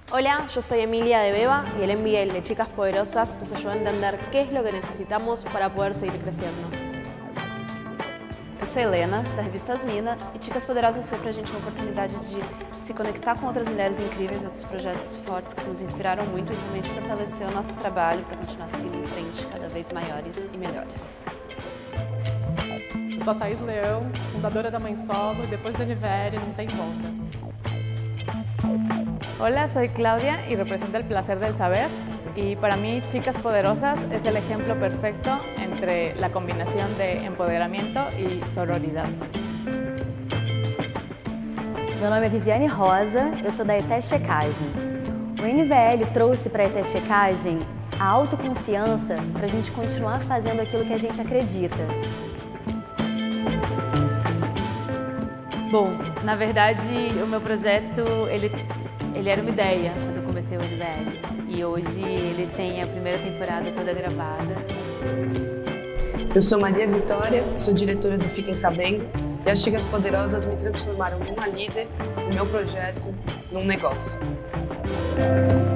Hola, yo soy Emilia de Beba y el MBA de Chicas Poderosas nos ayudó a entender qué es lo que necesitamos para poder seguir creciendo. Eu sou Helena, da revista Asmina, e Chicas Poderosas foi pra gente uma oportunidade de se conectar com outras mulheres incríveis, outros projetos fortes que nos inspiraram muito e também de fortalecer o nosso trabalho para continuar seguindo em frente, cada vez maiores e melhores. Eu sou a Thaís Leão, fundadora da Mãe Solo, e depois do Universo não tem volta. Hola, soy Claudia y represento el placer del saber. Y para mí, Chicas Poderosas es el ejemplo perfecto entre la combinación de empoderamiento y sororidad. Meu nome é Viviane Rosa, eu sou da ETE Checagem. O NVL trouxe para a ETE Checagem a autoconfiança para a gente continuar fazendo aquilo que a gente acredita. Bom, na verdade, o meu projeto, ele era uma ideia quando eu comecei o NVL. E hoje ele tem a primeira temporada toda gravada. Eu sou Maria Vitória, sou diretora do Fiquem Sabendo, e as Chicas Poderosas me transformaram numa líder, no meu projeto, num negócio.